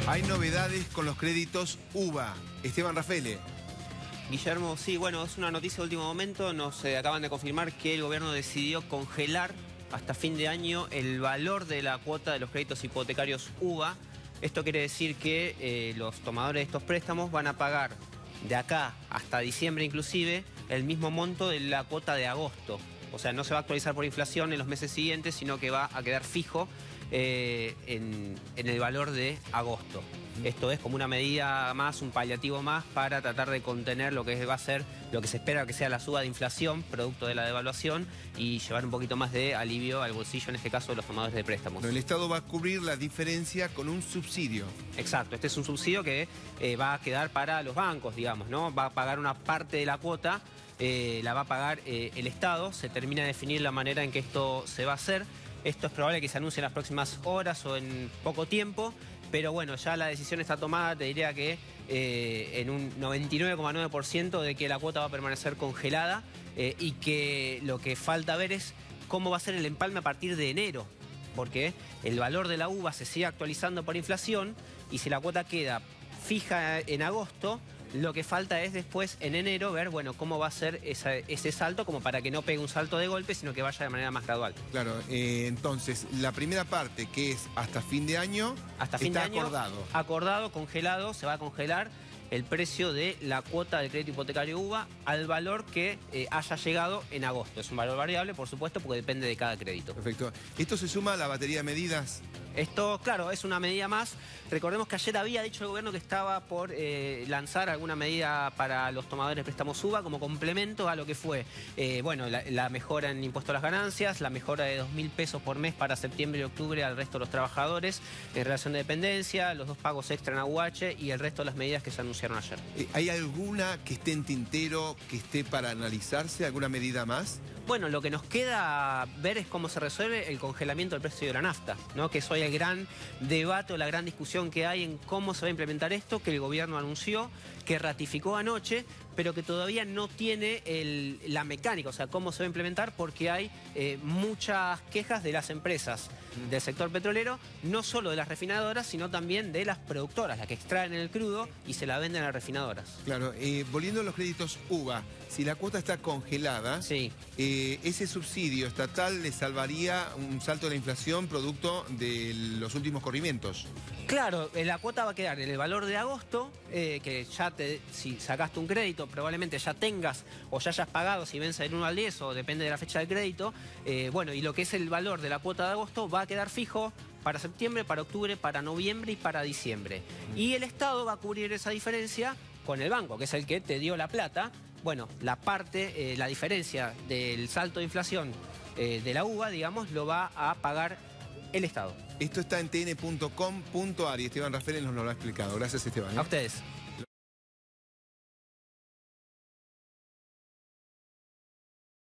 Hay novedades con los créditos UVA. Esteban Raffaele. Guillermo, sí, bueno, es una noticia de último momento. Nos acaban de confirmar que el gobierno decidió congelar hasta fin de año el valor de la cuota de los créditos hipotecarios UVA. Esto quiere decir que los tomadores de estos préstamos van a pagar de acá hasta diciembre inclusive el mismo monto de la cuota de agosto. O sea, no se va a actualizar por inflación en los meses siguientes, sino que va a quedar fijo en el valor de agosto. Esto es como una medida más, un paliativo más para tratar de contener lo que va a ser, lo que se espera que sea la suba de inflación, producto de la devaluación, y llevar un poquito más de alivio al bolsillo, en este caso, de los tomadores de préstamos. El Estado va a cubrir la diferencia con un subsidio. Exacto, este es un subsidio que va a quedar para los bancos, digamos, ¿no? Va a pagar una parte de la cuota, la va a pagar el Estado. Se termina de definir la manera en que esto se va a hacer. Esto es probable que se anuncie en las próximas horas o en poco tiempo, pero bueno, ya la decisión está tomada, te diría que en un 99,9% de que la cuota va a permanecer congelada y que lo que falta ver es cómo va a ser el empalme a partir de enero, porque el valor de la UVA se sigue actualizando por inflación y si la cuota queda fija en agosto, lo que falta es después, en enero, ver, bueno, cómo va a ser ese salto, como para que no pegue un salto de golpe, sino que vaya de manera más gradual. Claro, entonces, la primera parte, que es hasta fin de año, hasta fin de año, acordado. Acordado, congelado, se va a congelar el precio de la cuota del crédito hipotecario UVA al valor que haya llegado en agosto. Es un valor variable, por supuesto, porque depende de cada crédito. Perfecto. ¿Esto se suma a la batería de medidas? Esto, claro, es una medida más. Recordemos que ayer había dicho el gobierno que estaba por lanzar alguna medida para los tomadores de préstamos UVA como complemento a lo que fue, bueno, la mejora en impuesto a las ganancias, la mejora de 2.000 pesos por mes para septiembre y octubre al resto de los trabajadores en relación de dependencia, los 2 pagos extra en AUH y el resto de las medidas que se anunciaron ayer. ¿Hay alguna que esté en tintero, que esté para analizarse, alguna medida más? Bueno, lo que nos queda ver es cómo se resuelve el congelamiento del precio de la nafta, ¿no? Que es hoy el gran debate o la gran discusión que hay en cómo se va a implementar esto, que el gobierno anunció, que ratificó anoche, pero que todavía no tiene la mecánica, o sea, cómo se va a implementar, porque hay muchas quejas de las empresas del sector petrolero, no solo de las refinadoras, sino también de las productoras, las que extraen el crudo y se la venden a las refinadoras. Claro, volviendo a los créditos UVA, si la cuota está congelada, sí, ese subsidio estatal le salvaría un salto de la inflación producto de los últimos corrimientos. Claro, la cuota va a quedar en el valor de agosto, que ya si sacaste un crédito, probablemente ya tengas o ya hayas pagado si vence del 1 al 10 o depende de la fecha del crédito. Bueno, y lo que es el valor de la cuota de agosto va a quedar fijo para septiembre, para octubre, para noviembre y para diciembre. Y el Estado va a cubrir esa diferencia con el banco, que es el que te dio la plata. Bueno, la parte, la diferencia del salto de inflación de la UVA, digamos, lo va a pagar el Estado. Esto está en tn.com.ar y Esteban Raffaele nos lo ha explicado. Gracias, Esteban. A ustedes.